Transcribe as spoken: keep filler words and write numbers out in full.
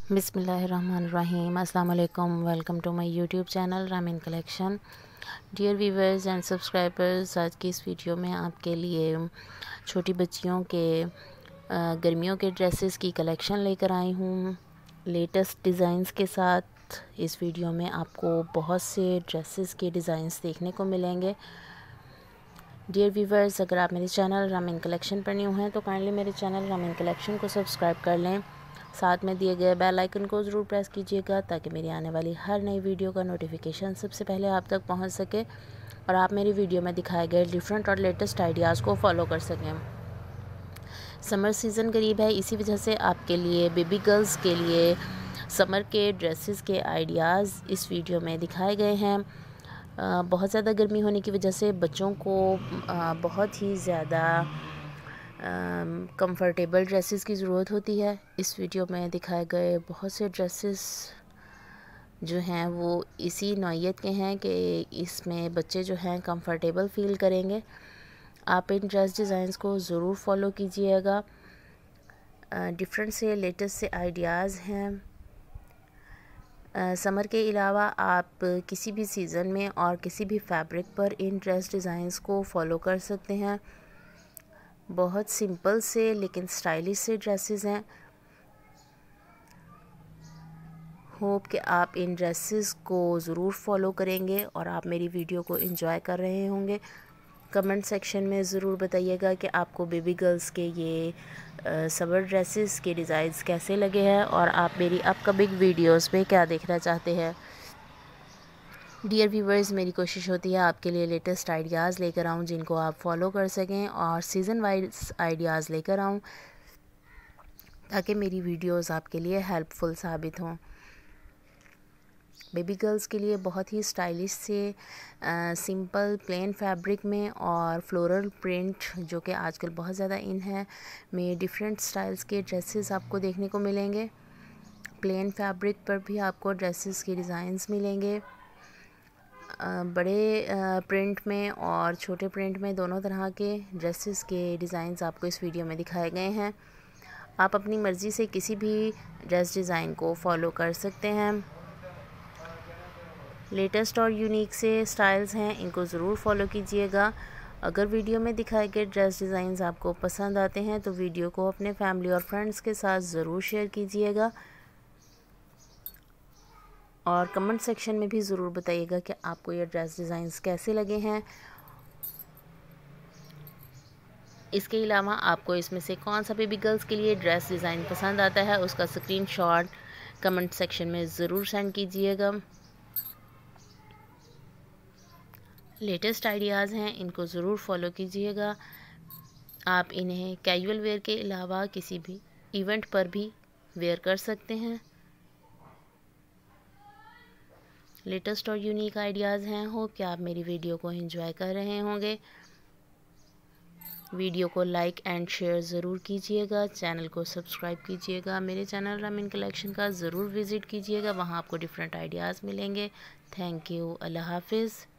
बिस्मिल्लाहिर्रहमानिर्रहीम। अस्सलाम वालेकुम। Welcome to my YouTube channel Rameen collection. Dear viewers and subscribers, आज की इस वीडियो में आपके लिए छोटी बच्चियों के गर्मियों के ड्रेसेस की कलेक्शन लेकर आई हूँ लेटेस्ट डिज़ाइंस के साथ। इस वीडियो में आपको बहुत से ड्रेसेस के डिज़ाइंस देखने को मिलेंगे। डियर व्यूवर्स, अगर आप मेरे चैनल रामीन कलेक्शन पर न्यू हैं तो काइंडली मेरे चैनल रामीन कलेक्शन को सब्सक्राइब कर लें। साथ में दिए गए बेल आइकन को ज़रूर प्रेस कीजिएगा ताकि मेरी आने वाली हर नई वीडियो का नोटिफिकेशन सबसे पहले आप तक पहुंच सके और आप मेरी वीडियो में दिखाए गए डिफरेंट और लेटेस्ट आइडियाज़ को फॉलो कर सकें। समर सीज़न करीब है, इसी वजह से आपके लिए बेबी गर्ल्स के लिए समर के ड्रेसेस के आइडियाज़ इस वीडियो में दिखाए गए हैं। बहुत ज़्यादा गर्मी होने की वजह से बच्चों को आ, बहुत ही ज़्यादा कंफर्टेबल ड्रेसेस की ज़रूरत होती है। इस वीडियो में दिखाए गए बहुत से ड्रेसेस जो हैं वो इसी नौइयत के हैं कि इसमें बच्चे जो हैं कंफर्टेबल फ़ील करेंगे। आप इन ड्रेस डिज़ाइंस को ज़रूर फॉलो कीजिएगा। डिफरेंट से लेटेस्ट से आइडियाज़ हैं। समर के अलावा आप किसी भी सीज़न में और किसी भी फैब्रिक पर इन ड्रेस डिज़ाइंस को फॉलो कर सकते हैं। बहुत सिंपल से लेकिन स्टाइलिश से ड्रेसेस हैं। होप कि आप इन ड्रेसेस को ज़रूर फॉलो करेंगे और आप मेरी वीडियो को एंजॉय कर रहे होंगे। कमेंट सेक्शन में ज़रूर बताइएगा कि आपको बेबी गर्ल्स के ये समर ड्रेसेस के डिज़ाइंस कैसे लगे हैं और आप मेरी अपकमिंग वीडियोस में क्या देखना चाहते हैं। डियर व्यूवर्स, मेरी कोशिश होती है आपके लिए लेटेस्ट आइडियाज़ लेकर आऊँ जिनको आप फॉलो कर सकें और सीज़न वाइज आइडियाज़ लेकर आऊँ ताकि मेरी वीडियोस आपके लिए हेल्पफुल साबित हों। बेबी गर्ल्स के लिए बहुत ही स्टाइलिश से सिंपल प्लेन फैब्रिक में और फ्लोरल प्रिंट जो कि आजकल बहुत ज़्यादा इन है में डिफरेंट स्टाइल्स के ड्रेसेस आपको देखने को मिलेंगे। प्लेन फैब्रिक पर भी आपको ड्रेसेस के डिज़ाइंस मिलेंगे। बड़े प्रिंट में और छोटे प्रिंट में दोनों तरह के ड्रेसेस के डिज़ाइंस आपको इस वीडियो में दिखाए गए हैं। आप अपनी मर्ज़ी से किसी भी ड्रेस डिज़ाइन को फॉलो कर सकते हैं। लेटेस्ट और यूनिक से स्टाइल्स हैं, इनको ज़रूर फॉलो कीजिएगा। अगर वीडियो में दिखाए गए ड्रेस डिज़ाइंस आपको पसंद आते हैं तो वीडियो को अपने फैमिली और फ्रेंड्स के साथ ज़रूर शेयर कीजिएगा और कमेंट सेक्शन में भी ज़रूर बताइएगा कि आपको ये ड्रेस डिज़ाइंस कैसे लगे हैं। इसके अलावा आपको इसमें से कौन सा बेबी गर्ल्स के लिए ड्रेस डिज़ाइन पसंद आता है उसका स्क्रीनशॉट कमेंट सेक्शन में ज़रूर सेंड कीजिएगा। लेटेस्ट आइडियाज़ हैं, इनको ज़रूर फॉलो कीजिएगा। आप इन्हें कैजुअल वेयर के अलावा किसी भी इवेंट पर भी वेयर कर सकते हैं। लेटेस्ट और यूनिक आइडियाज़ हैं। होप कि आप मेरी वीडियो को एंजॉय कर रहे होंगे। वीडियो को लाइक एंड शेयर ज़रूर कीजिएगा। चैनल को सब्सक्राइब कीजिएगा। मेरे चैनल रामीन कलेक्शन का ज़रूर विज़िट कीजिएगा, वहाँ आपको डिफरेंट आइडियाज़ मिलेंगे। Thank you. अल्लाह हाफिज़।